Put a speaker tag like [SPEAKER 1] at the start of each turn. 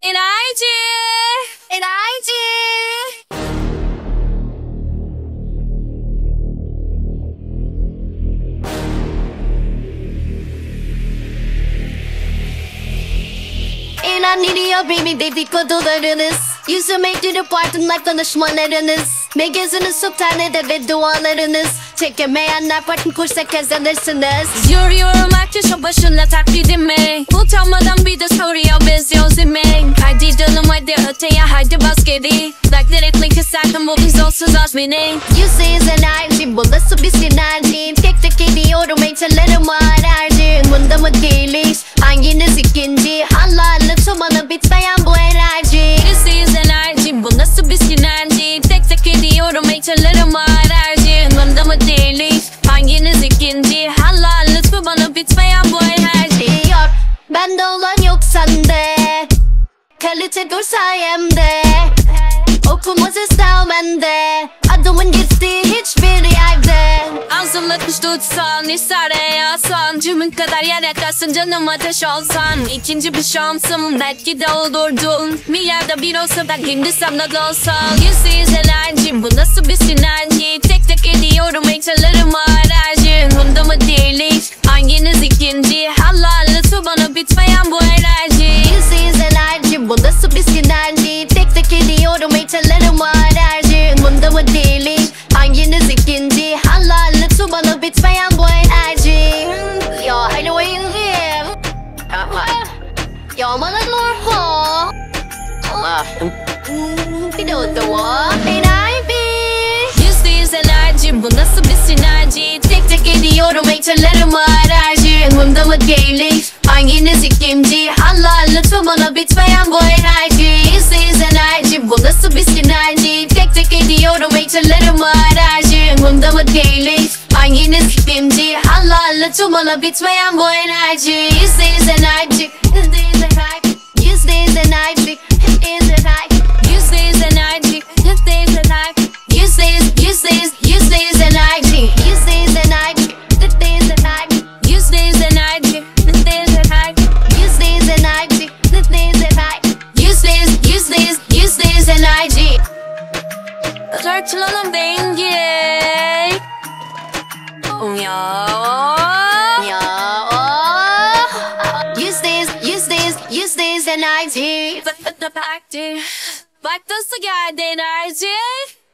[SPEAKER 1] Enerci. Enerci.
[SPEAKER 2] Eğlendiriyor beni dedikodularınız. Yüzüme gülüp ardımdan konuşmalarınız. Magaziniz sultanede ve dualarınız. Çekemeyenler partim kursa kazanırsınız.
[SPEAKER 1] Yürüyorum herkes başına taklidime. Utanmadan bir de soruyor benziyor zime. Hadi canım hadi öteye hadi bas geri. Like etmek isterken bu biz olsuz azmini.
[SPEAKER 2] %100 enerji, bu nasıl bir sinerji? Tek tek ediyorum hater'larımı alerji. Bunda mı değiliz? Hanginiz ikinci? Hallalı bana bitmeyen bu enerji.
[SPEAKER 1] %100 enerji, bu nasıl bir sinerji? Tek tek ediyorum hater'larımı alerji. Bunda mı değiliz? Hanginiz ikinci? Hallalı bana bitmeyen bu enerji.
[SPEAKER 2] Yok, bende olan yok sende. Kalite dur sayemde. Okumaz ister bende. Adımın gittiği hiçbir yerde.
[SPEAKER 1] Ağzımlatmış tutsan, istare yazsan. Cümün kadar yere kalsın canım ateş olsan. İkinci bir şansım belki de olurdun. Milyarda bir olsa ben gindisem nasıl olsan. %100 enerjim, bu nasıl bir sinerji? Tek tek ediyorum hater'larımı alerji. Bunda mı değiliz? Hanginiz ikinci? Hallalı bana bitmeyen bu enerji.
[SPEAKER 2] %100 enerji, bu nasıl bir sinerji? Tek tek ediyorum hater'larımı alerji. Bunda mı değiliz? Hanginiz ikinci? Hallalı bana bitmeyen bu enerji. Ya Halloween ya bana normal. Bir de o da enerji.
[SPEAKER 1] %100 enerji, bu nasıl bir sinerji? Tek tek ediyorum hater'larımı alerji. Bunda mı değiliz? Hanginiz ikinci? Hallalı bana bitmeyen bu enerji. %100 enerji, bu nasıl bir sinerji? Tek tek ediyorum hater'larımı alerji. Bunda mı değiliz? Hanginiz ikinci? Hallalı bana bitmeyen bu enerji. %100 enerji, %100 enerji, %100 enerji, %100 enerji, %100 enerji, %100 enerji, %100 enerji, %100 enerji, %100 enerji, %100 enerji, %100 enerji, %100 enerji, %100 enerji. Tartılanın dengi. Ya.
[SPEAKER 2] %100 enerji.
[SPEAKER 1] Baktası geldi enerji.